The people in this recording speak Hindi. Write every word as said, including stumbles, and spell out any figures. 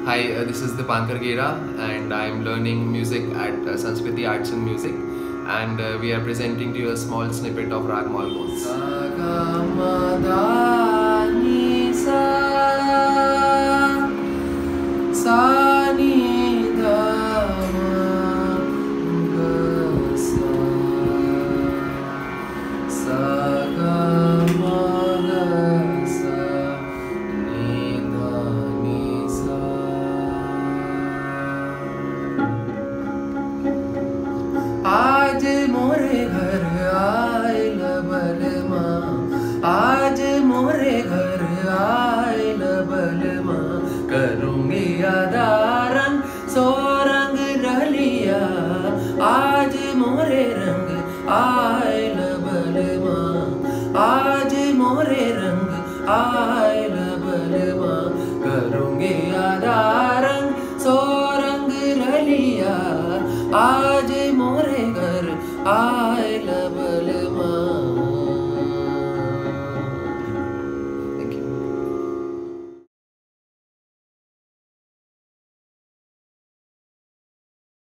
Hi, uh, this is Deepankar Gera, and I am learning music at uh, Sanskriti Arts and Music, and uh, we are presenting to you a small snippet of Raag Malkauns. आज मोरे घर आयल बलमा, आज मोरे घर आयल बलमा, करूँगी अदा रंग सो रंग रलिया, आज मोरे रंग आयल बलमा, आज मोरे रंग आयल बलमा, करूँगी अदा रंग सो रंग रलिया, आज मोरे घर आ